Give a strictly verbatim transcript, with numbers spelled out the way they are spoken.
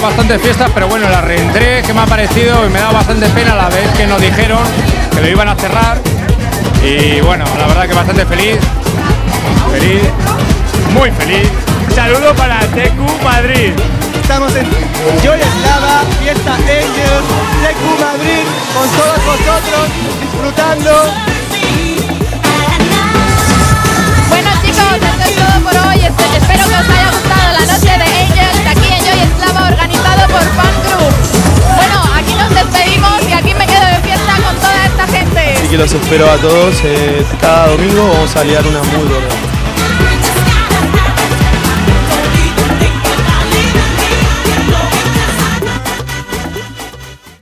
bastante fiestas, pero bueno, la reentré, que me ha parecido y me da bastante pena la vez que nos dijeron que lo iban a cerrar. Y bueno, la verdad que bastante feliz, feliz, muy feliz. Saludo para T Q Madrid. Estamos en Joy Eslava, Fiesta Angels, T Q Madrid, con todos vosotros, disfrutando. Bueno chicos, esto es todo por hoy. Espero que os haya gustado la noche de Angels aquí en Joy Eslava, organizado por Fan Group. Bueno, aquí nos despedimos y aquí me quedo de fiesta con toda esta gente. Así que los espero a todos, eh, cada domingo vamos a liar una muy buena.